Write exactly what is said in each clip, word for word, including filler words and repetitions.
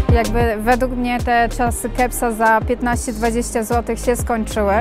Jakby według mnie te czasy kepsa za piętnaście dwadzieścia złotych się skończyły.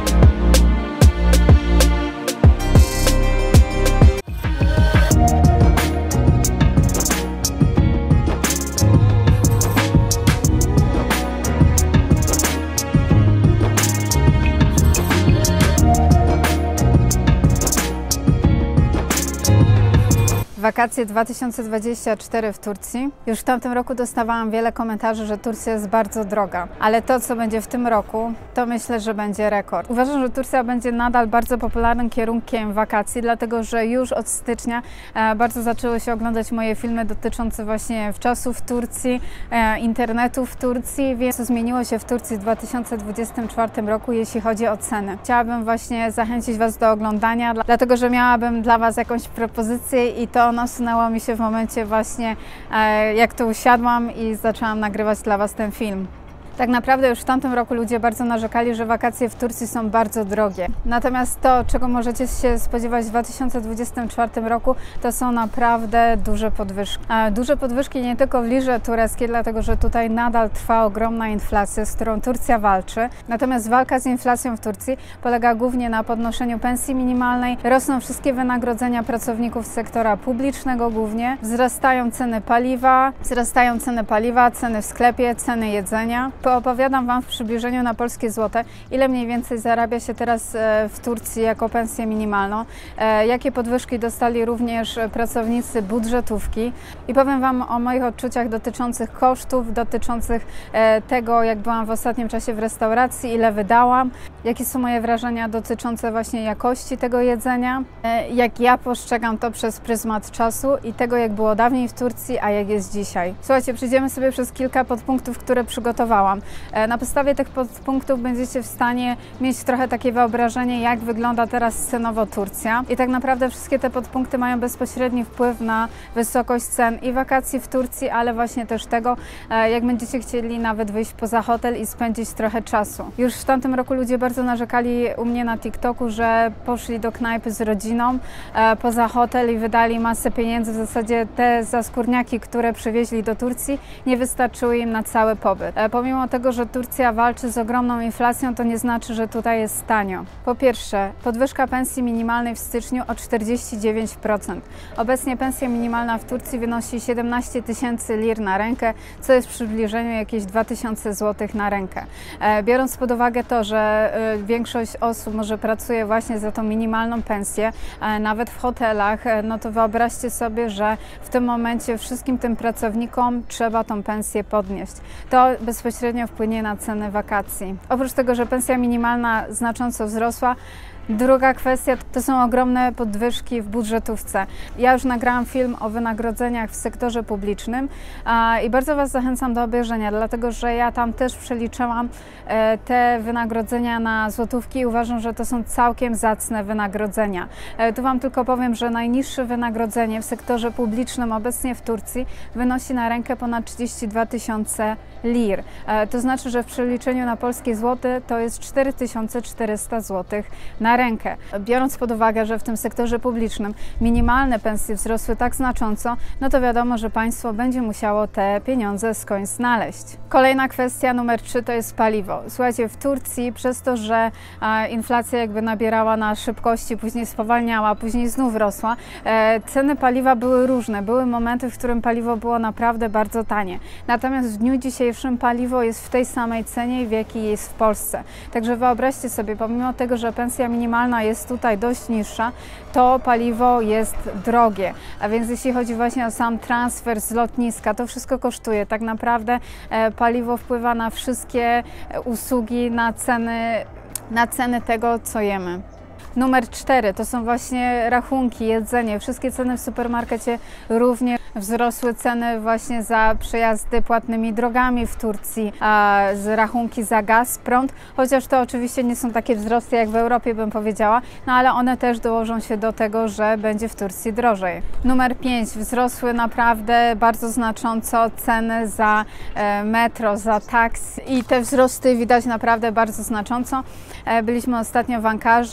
Wakacje dwa tysiące dwudziesty czwarty w Turcji. Już w tamtym roku dostawałam wiele komentarzy, że Turcja jest bardzo droga, ale to, co będzie w tym roku, to myślę, że będzie rekord. Uważam, że Turcja będzie nadal bardzo popularnym kierunkiem wakacji, dlatego że już od stycznia e, bardzo zaczęły się oglądać moje filmy dotyczące właśnie czasów w Turcji, e, internetu w Turcji, więc co zmieniło się w Turcji w dwa tysiące dwudziestym czwartym roku, jeśli chodzi o ceny. Chciałabym właśnie zachęcić Was do oglądania, dlatego że miałabym dla Was jakąś propozycję i to nasunęło mi się w momencie właśnie, e, jak tu usiadłam i zaczęłam nagrywać dla Was ten film. Tak naprawdę już w tamtym roku ludzie bardzo narzekali, że wakacje w Turcji są bardzo drogie. Natomiast to, czego możecie się spodziewać w dwa tysiące dwudziestym czwartym roku, to są naprawdę duże podwyżki. A duże podwyżki nie tylko w lirze tureckiej, dlatego że tutaj nadal trwa ogromna inflacja, z którą Turcja walczy. Natomiast walka z inflacją w Turcji polega głównie na podnoszeniu pensji minimalnej, rosną wszystkie wynagrodzenia pracowników sektora publicznego głównie, wzrastają ceny paliwa, wzrastają ceny paliwa, ceny w sklepie, ceny jedzenia. Opowiadam Wam w przybliżeniu na polskie złote, ile mniej więcej zarabia się teraz w Turcji jako pensję minimalną, jakie podwyżki dostali również pracownicy budżetówki i powiem Wam o moich odczuciach dotyczących kosztów, dotyczących tego, jak byłam w ostatnim czasie w restauracji, ile wydałam, jakie są moje wrażenia dotyczące właśnie jakości tego jedzenia, jak ja postrzegam to przez pryzmat czasu i tego, jak było dawniej w Turcji, a jak jest dzisiaj. Słuchajcie, przejdziemy sobie przez kilka podpunktów, które przygotowałam. Na podstawie tych podpunktów będziecie w stanie mieć trochę takie wyobrażenie, jak wygląda teraz cenowo Turcja. I tak naprawdę wszystkie te podpunkty mają bezpośredni wpływ na wysokość cen i wakacji w Turcji, ale właśnie też tego, jak będziecie chcieli nawet wyjść poza hotel i spędzić trochę czasu. Już w tamtym roku ludzie bardzo narzekali u mnie na TikToku, że poszli do knajpy z rodziną poza hotel i wydali masę pieniędzy. W zasadzie te zaskórniaki, które przywieźli do Turcji, nie wystarczyły im na cały pobyt. Pomimo tego, że Turcja walczy z ogromną inflacją, to nie znaczy, że tutaj jest tanio. Po pierwsze, podwyżka pensji minimalnej w styczniu o czterdzieści dziewięć procent. Obecnie pensja minimalna w Turcji wynosi siedemnaście tysięcy lir na rękę, co jest w przybliżeniu jakieś dwa tysiące złotych na rękę. Biorąc pod uwagę to, że większość osób może pracuje właśnie za tą minimalną pensję, nawet w hotelach, no to wyobraźcie sobie, że w tym momencie wszystkim tym pracownikom trzeba tą pensję podnieść. To bezpośrednio wpłynie na ceny wakacji. Oprócz tego, że pensja minimalna znacząco wzrosła, druga kwestia to są ogromne podwyżki w budżetówce. Ja już nagrałam film o wynagrodzeniach w sektorze publicznym a, i bardzo Was zachęcam do obejrzenia, dlatego że ja tam też przeliczyłam e, te wynagrodzenia na złotówki i uważam, że to są całkiem zacne wynagrodzenia. E, tu Wam tylko powiem, że najniższe wynagrodzenie w sektorze publicznym obecnie w Turcji wynosi na rękę ponad trzydzieści dwa tysiące lir. E, to znaczy, że w przeliczeniu na polskie złote to jest cztery tysiące czterysta złotych na rękę. Biorąc pod uwagę, że w tym sektorze publicznym minimalne pensje wzrosły tak znacząco, no to wiadomo, że państwo będzie musiało te pieniądze skądś znaleźć. Kolejna kwestia numer trzy to jest paliwo. Słuchajcie, w Turcji przez to, że e, inflacja jakby nabierała na szybkości, później spowalniała, później znów rosła, e, ceny paliwa były różne. Były momenty, w którym paliwo było naprawdę bardzo tanie. Natomiast w dniu dzisiejszym paliwo jest w tej samej cenie, w jakiej jest w Polsce. Także wyobraźcie sobie, pomimo tego, że pensja minimalna jest tutaj dość niższa, to paliwo jest drogie. A więc jeśli chodzi właśnie o sam transfer z lotniska, to wszystko kosztuje. Tak naprawdę e, paliwo wpływa na wszystkie usługi, na ceny, na ceny tego, co jemy. Numer cztery to są właśnie rachunki, jedzenie. Wszystkie ceny w supermarkecie również wzrosły, ceny właśnie za przejazdy płatnymi drogami w Turcji, a z rachunki za gaz, prąd, chociaż to oczywiście nie są takie wzrosty jak w Europie, bym powiedziała, no ale one też dołożą się do tego, że będzie w Turcji drożej. Numer pięć. Wzrosły naprawdę bardzo znacząco ceny za e, metro, za taksy i te wzrosty widać naprawdę bardzo znacząco. E, byliśmy ostatnio w Ankarze i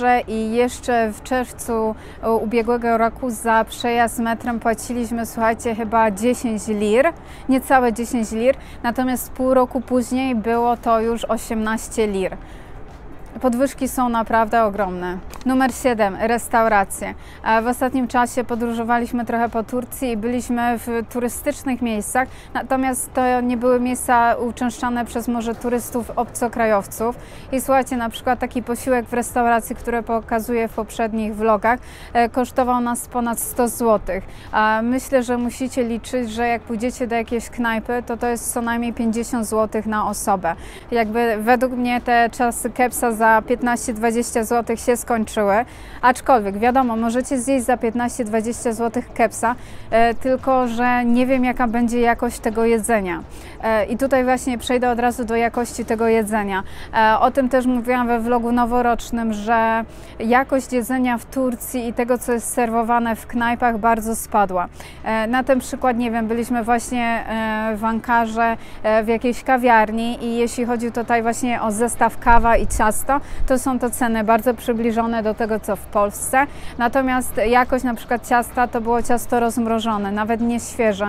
i jeszcze w czerwcu ubiegłego roku za przejazd metrem płaciliśmy, słuchajcie, chyba dziesięć lir, niecałe dziesięć lir, natomiast pół roku później było to już osiemnaście lir. Podwyżki są naprawdę ogromne. Numer siedem. Restauracje. W ostatnim czasie podróżowaliśmy trochę po Turcji i byliśmy w turystycznych miejscach, natomiast to nie były miejsca uczęszczane przez może turystów obcokrajowców. I słuchajcie, na przykład taki posiłek w restauracji, który pokazuję w poprzednich vlogach, kosztował nas ponad sto złotych. Myślę, że musicie liczyć, że jak pójdziecie do jakiejś knajpy, to to jest co najmniej pięćdziesiąt złotych na osobę. Jakby według mnie te czasy kepsa za za piętnaście dwadzieścia złotych się skończyły, aczkolwiek wiadomo, możecie zjeść za piętnaście dwadzieścia złotych kepsa, e, tylko że nie wiem, jaka będzie jakość tego jedzenia. E, I tutaj właśnie przejdę od razu do jakości tego jedzenia. E, o tym też mówiłam we vlogu noworocznym, że jakość jedzenia w Turcji i tego, co jest serwowane w knajpach, bardzo spadła. E, na ten przykład, nie wiem, byliśmy właśnie e, w Ankarze e, w jakiejś kawiarni i jeśli chodzi tutaj właśnie o zestaw kawa i ciasto, to są to ceny bardzo przybliżone do tego, co w Polsce. Natomiast jakość na przykład ciasta to było ciasto rozmrożone, nawet nie świeże.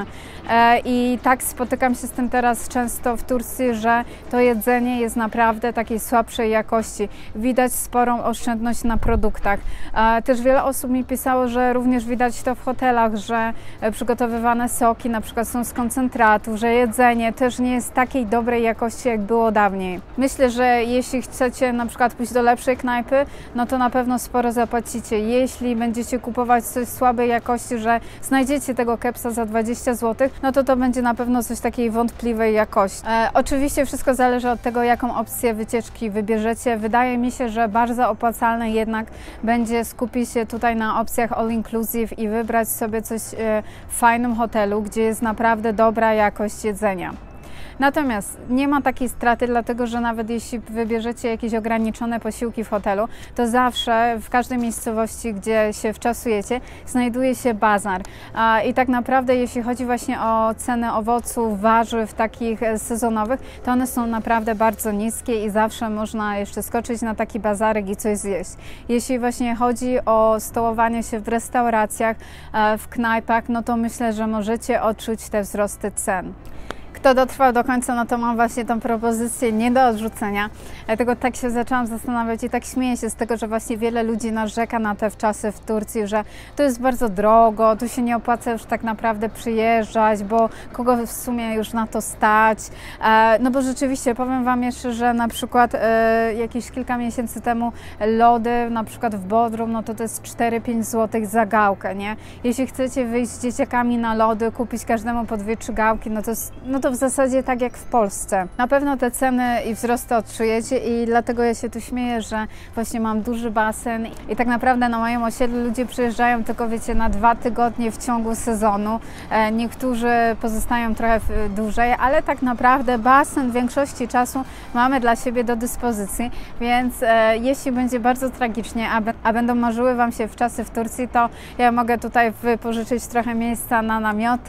I tak spotykam się z tym teraz często w Turcji, że to jedzenie jest naprawdę takiej słabszej jakości. Widać sporą oszczędność na produktach. Też wiele osób mi pisało, że również widać to w hotelach, że przygotowywane soki na przykład są z koncentratu, że jedzenie też nie jest takiej dobrej jakości, jak było dawniej. Myślę, że jeśli chcecie na przykład pójść do lepszej knajpy, no to na pewno sporo zapłacicie. Jeśli będziecie kupować coś słabej jakości, że znajdziecie tego kepsa za dwadzieścia złotych, no to to będzie na pewno coś takiej wątpliwej jakości. E, oczywiście wszystko zależy od tego, jaką opcję wycieczki wybierzecie. Wydaje mi się, że bardzo opłacalne jednak będzie skupić się tutaj na opcjach all inclusive i wybrać sobie coś e, w fajnym hotelu, gdzie jest naprawdę dobra jakość jedzenia. Natomiast nie ma takiej straty, dlatego że nawet jeśli wybierzecie jakieś ograniczone posiłki w hotelu, to zawsze w każdej miejscowości, gdzie się wczasujecie, znajduje się bazar. I tak naprawdę jeśli chodzi właśnie o ceny owoców, warzyw takich sezonowych, to one są naprawdę bardzo niskie i zawsze można jeszcze skoczyć na taki bazarek i coś zjeść. Jeśli właśnie chodzi o stołowanie się w restauracjach, w knajpach, no to myślę, że możecie odczuć te wzrosty cen. Kto dotrwał do końca, no to mam właśnie tą propozycję nie do odrzucenia. Dlatego tak się zaczęłam zastanawiać i tak śmieję się z tego, że właśnie wiele ludzi narzeka na te wczasy w Turcji, że to jest bardzo drogo, tu się nie opłaca już tak naprawdę przyjeżdżać, bo kogo w sumie już na to stać. No bo rzeczywiście, powiem Wam jeszcze, że na przykład jakieś kilka miesięcy temu lody, na przykład w Bodrum, no to to jest cztery pięć złotych za gałkę, nie? Jeśli chcecie wyjść z dzieciakami na lody, kupić każdemu po dwie trzy gałki, no to, jest, no to w zasadzie tak jak w Polsce. Na pewno te ceny i wzrosty odczujecie i dlatego ja się tu śmieję, że właśnie mam duży basen i tak naprawdę na moim osiedlu ludzie przyjeżdżają tylko, wiecie, na dwa tygodnie w ciągu sezonu. Niektórzy pozostają trochę dłużej, ale tak naprawdę basen w większości czasu mamy dla siebie do dyspozycji, więc e, jeśli będzie bardzo tragicznie, a, a będą marzyły Wam się wczasy w Turcji, to ja mogę tutaj wypożyczyć trochę miejsca na namioty,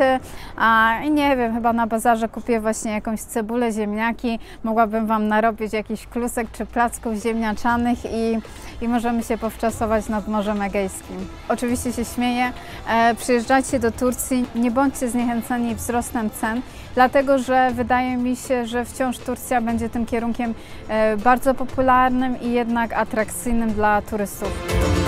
a i nie wiem, chyba na bazarze kupię właśnie jakąś cebulę, ziemniaki, mogłabym Wam narobić jakiś klusek czy placków ziemniaczanych i, i możemy się powczasować nad Morzem Egejskim. Oczywiście się śmieję, e, przyjeżdżajcie do Turcji, nie bądźcie zniechęceni wzrostem cen, dlatego że wydaje mi się, że wciąż Turcja będzie tym kierunkiem e, bardzo popularnym i jednak atrakcyjnym dla turystów.